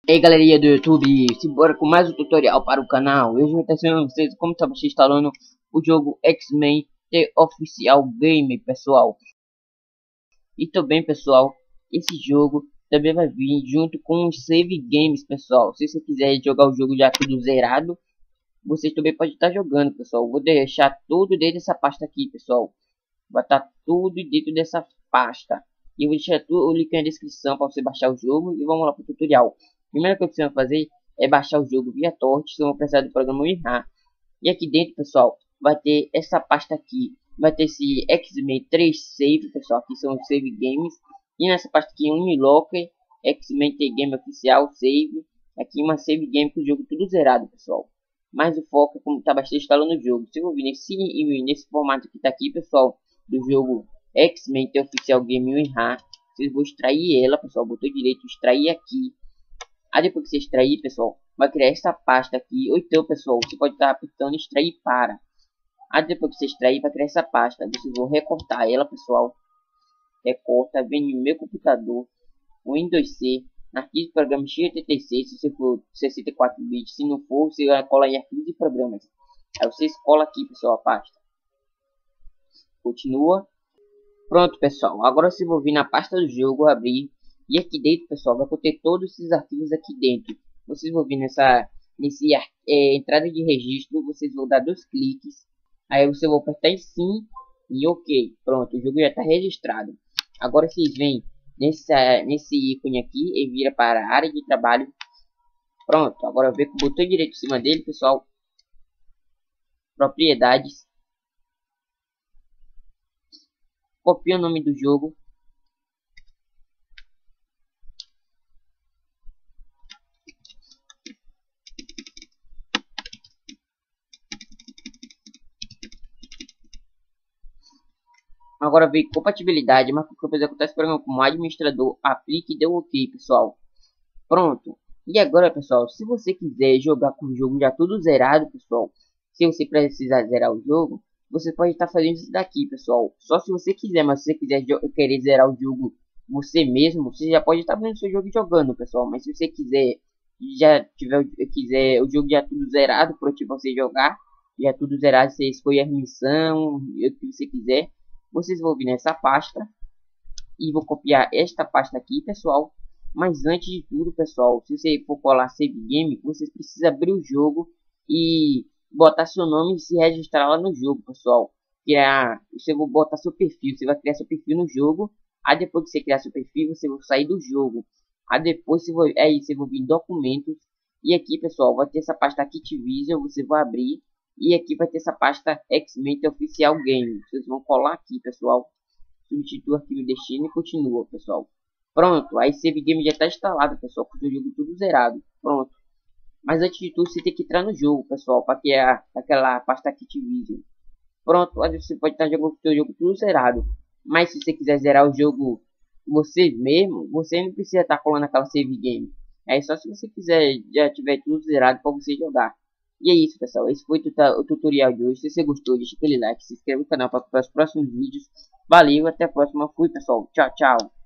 E aí galerinha do YouTube, simbora com mais um tutorial para o canal. Hoje eu vou estar ensinando vocês como está você instalando o jogo X-Men The Official Game, pessoal. E também, pessoal, esse jogo também vai vir junto com os save games, pessoal. Se você quiser jogar o jogo já tudo zerado, você também pode estar jogando, pessoal. Vou deixar tudo dentro dessa pasta aqui, pessoal. Vai estar tudo dentro dessa pasta. E eu vou deixar o link na descrição para você baixar o jogo. E vamos lá para o tutorial. A primeira coisa que você vai fazer é baixar o jogo via torrent. Você vai precisar do programa WinRAR. E aqui dentro, pessoal, vai ter essa pasta aqui. Vai ter esse X-Men 3 Save, pessoal. Aqui são os Save Games. E nessa pasta aqui, Unilocker, X-Men The Game Oficial Save. Aqui uma Save Game com o jogo tudo zerado, pessoal. Mas o foco é como está bastante instalando o jogo. Se eu vir nesse formato que está aqui, pessoal, do jogo X-Men The Official Game WinRAR, vocês vão extrair ela, pessoal. Botão direito, extrair aqui. Aí depois que você extrair, pessoal, vai criar essa pasta aqui. Ou então, pessoal, você pode estar apertando extrair para. Aí depois que você extrair, vai criar essa pasta. Vocês vão recortar ela, pessoal. Recorta, vem no meu computador, o Windows C, arquivo de programa x86, se você for 64 bits. Se não for, você vai colar em arquivo de programas. Aí você escola aqui, pessoal, a pasta. Continua. Pronto, pessoal. Agora se vou vir na pasta do jogo, abrir. E aqui dentro, pessoal, vai conter todos esses arquivos aqui dentro. Vocês vão vir nesse entrada de registro. Vocês vão dar 2 cliques. Aí você vai apertar em sim e ok. Pronto, o jogo já está registrado. Agora vocês vêm nesse ícone aqui e vira para a área de trabalho. Pronto, agora vem com o botão direito em cima dele, pessoal. Propriedades. Copia o nome do jogo. Agora vem compatibilidade, mas o que acontece como administrador, aplique e dê ok, pessoal. Pronto. E agora, pessoal, se você quiser jogar com o jogo já tudo zerado, pessoal, se você precisar zerar o jogo, você pode estar fazendo isso daqui, pessoal. Só se você quiser, mas se você querer zerar o jogo você mesmo, você já pode estar fazendo seu jogo jogando, pessoal. Mas se você quiser quiser o jogo já tudo zerado para você jogar, já tudo zerado, você escolhe a missão, o que você quiser. Vocês vão vir nessa pasta e vou copiar esta pasta aqui, pessoal. Mas antes de tudo, pessoal, se você for colar save game, vocês precisam abrir o jogo e botar seu nome e se registrar lá no jogo, pessoal. Você vai botar seu perfil, você vai criar seu perfil no jogo. Aí depois que você criar seu perfil, você vai sair do jogo. Aí depois você vai vir em documentos e aqui, pessoal, vai ter essa pasta Activision, você vai abrir. E aqui vai ter essa pasta X-Men Oficial Game. Vocês vão colar aqui, pessoal. Substitua o arquivo destino e continua, pessoal. Pronto, aí save game já está instalado, pessoal, com o jogo tudo zerado. Pronto. Mas antes de tudo, você tem que entrar no jogo, pessoal, para criar aquela pasta Activision. Pronto, aí você pode estar jogando o seu jogo tudo zerado. Mas se você quiser zerar o jogo você mesmo, você não precisa estar colando aquela save game. É só se você quiser já tiver tudo zerado para você jogar. E é isso, pessoal. Esse foi o tutorial de hoje. Se você gostou, deixa aquele like, se inscreva no canal para os próximos vídeos. Valeu, até a próxima. Fui, pessoal. Tchau, tchau.